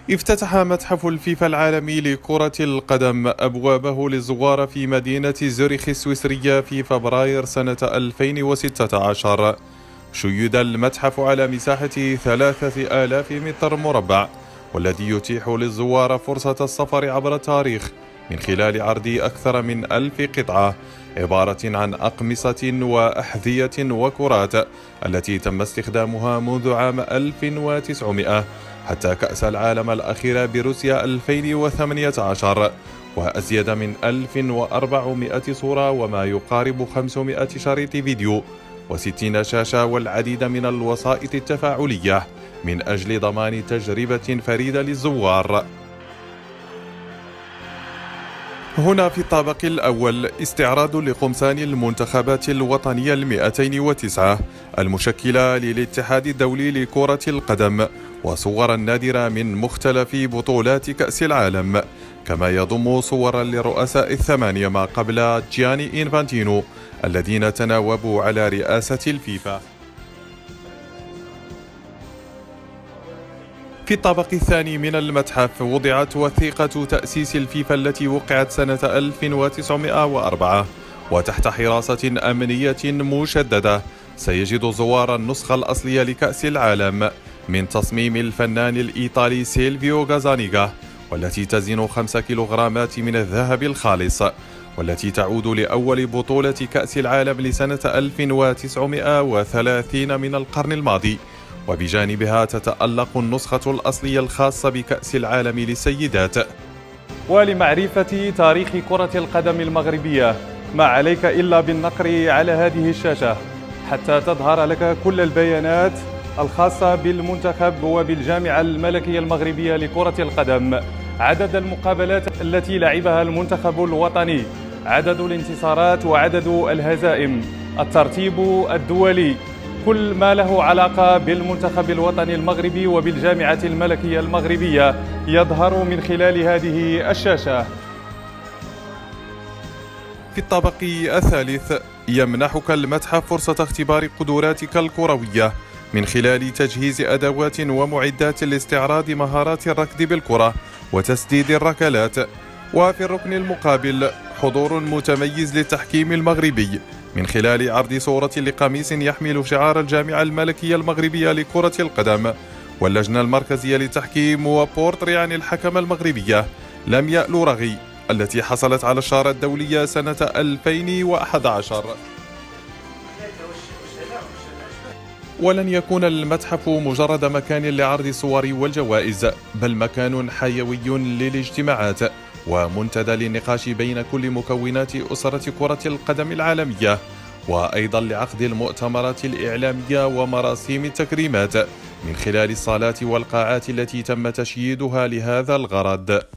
افتتح متحف الفيفا العالمي لكرة القدم أبوابه للزوار في مدينة زوريخ السويسرية في فبراير سنة 2016. شيد المتحف على مساحة 3000 متر مربع، والذي يتيح للزوار فرصة السفر عبر التاريخ من خلال عرض أكثر من 1000 قطعة عبارة عن أقمصة وأحذية وكرات التي تم استخدامها منذ عام 1900 حتى كأس العالم الأخيرة بروسيا 2018، وأزيد من 1400 صورة وما يقارب 500 شريط فيديو و60 شاشة والعديد من الوسائط التفاعلية من أجل ضمان تجربة فريدة للزوار. هنا في الطابق الأول استعراض لقمصان المنتخبات الوطنية 209 المشكلة للاتحاد الدولي لكرة القدم، وصورا نادرة من مختلف بطولات كأس العالم، كما يضم صورا للرؤساء الثمانية ما قبل جياني إنفانتينو الذين تناوبوا على رئاسة الفيفا. في الطابق الثاني من المتحف وضعت وثيقة تأسيس الفيفا التي وقعت سنة 1904، وتحت حراسة أمنية مشددة سيجد الزوار النسخة الأصلية لكأس العالم من تصميم الفنان الإيطالي سيلفيو غازانيغا، والتي تزن 5 كيلوغرامات من الذهب الخالص، والتي تعود لأول بطولة كأس العالم لسنة 1930 من القرن الماضي. وبجانبها تتألق النسخة الأصلية الخاصة بكأس العالم للسيدات. ولمعرفة تاريخ كرة القدم المغربية ما عليك إلا بالنقر على هذه الشاشة حتى تظهر لك كل البيانات الخاصة بالمنتخب وبالجامعة الملكية المغربية لكرة القدم، عدد المقابلات التي لعبها المنتخب الوطني، عدد الانتصارات وعدد الهزائم، الترتيب الدولي، كل ما له علاقة بالمنتخب الوطني المغربي وبالجامعة الملكية المغربية يظهر من خلال هذه الشاشة. في الطابق الثالث يمنحك المتحف فرصة اختبار قدراتك الكروية من خلال تجهيز أدوات ومعدات لاستعراض مهارات الركض بالكرة وتسديد الركلات. وفي الركن المقابل حضور متميز للتحكيم المغربي من خلال عرض صورة لقميص يحمل شعار الجامعة الملكية المغربية لكرة القدم واللجنة المركزية للتحكيم، وبورتري عن الحكم المغربية لمياء لورغي التي حصلت على الشارة الدولية سنة 2011. ولن يكون المتحف مجرد مكان لعرض الصور والجوائز، بل مكان حيوي للاجتماعات ومنتدى للنقاش بين كل مكونات أسرة كرة القدم العالمية، وأيضا لعقد المؤتمرات الإعلامية ومراسيم التكريمات من خلال الصالات والقاعات التي تم تشييدها لهذا الغرض.